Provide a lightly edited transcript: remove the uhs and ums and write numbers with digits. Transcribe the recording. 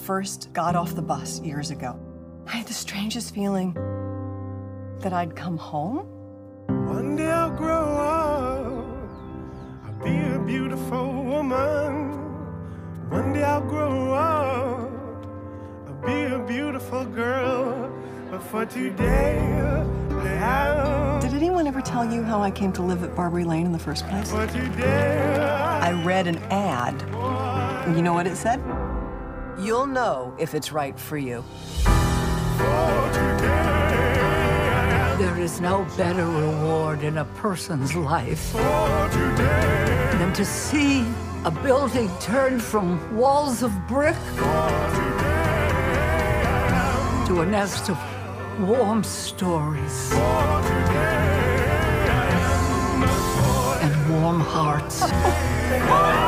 first got off the bus years ago, I had the strangest feeling that I'd come home. One day I'll grow up, I'll be a beautiful woman. One day I'll grow up, I'll be a beautiful girl. But for today, Did anyone ever tell you how I came to live at Barbary Lane in the first place? for today, I read an ad. You know what it said? You'll know if it's right for you. for today, There is no better reward in a person's life for today, than to see a building turned from walls of brick to a nest of warm stories and warm hearts.